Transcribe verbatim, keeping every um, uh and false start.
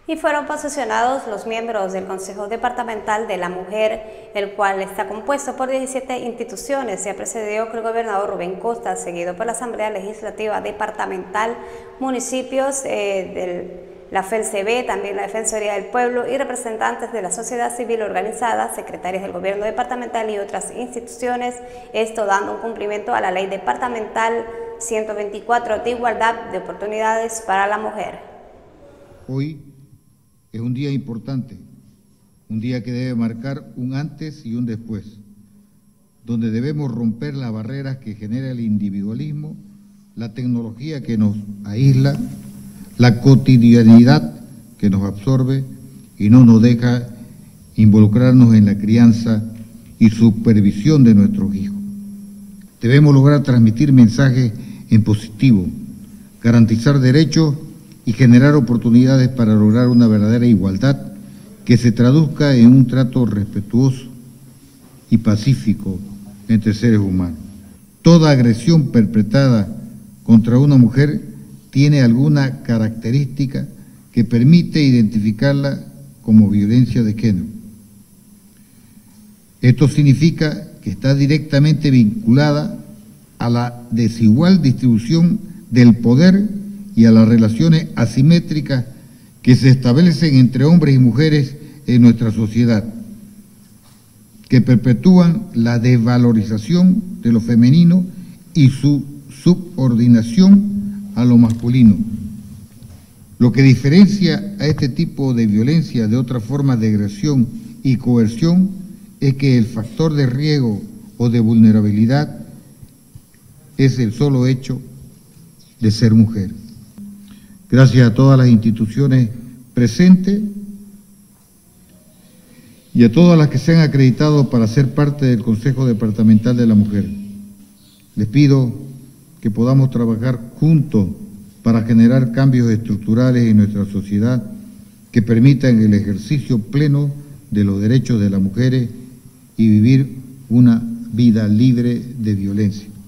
Y fueron posesionados los miembros del Consejo Departamental de la Mujer, el cual está compuesto por diecisiete instituciones. Se ha precedido por el gobernador Rubén Costa, seguido por la Asamblea Legislativa Departamental, municipios eh, del la F E L C B, también la Defensoría del Pueblo y representantes de la sociedad civil organizada, secretarios del gobierno departamental y otras instituciones, esto dando un cumplimiento a la Ley Departamental ciento veinticuatro de igualdad de oportunidades para la mujer. Hoy es un día importante, un día que debe marcar un antes y un después, donde debemos romper las barreras que genera el individualismo, la tecnología que nos aísla, la cotidianidad que nos absorbe y no nos deja involucrarnos en la crianza y supervisión de nuestros hijos. Debemos lograr transmitir mensajes en positivo, garantizar derechos y generar oportunidades para lograr una verdadera igualdad que se traduzca en un trato respetuoso y pacífico entre seres humanos. Toda agresión perpetrada contra una mujer tiene alguna característica que permite identificarla como violencia de género. Esto significa que está directamente vinculada a la desigual distribución del poder y a las relaciones asimétricas que se establecen entre hombres y mujeres en nuestra sociedad, que perpetúan la desvalorización de lo femenino y su subordinación a lo masculino. Lo que diferencia a este tipo de violencia de otras formas de agresión y coerción es que el factor de riesgo o de vulnerabilidad es el solo hecho de ser mujer. Gracias a todas las instituciones presentes y a todas las que se han acreditado para ser parte del Consejo Departamental de la Mujer. Les pido que podamos trabajar juntos para generar cambios estructurales en nuestra sociedad que permitan el ejercicio pleno de los derechos de las mujeres y vivir una vida libre de violencia.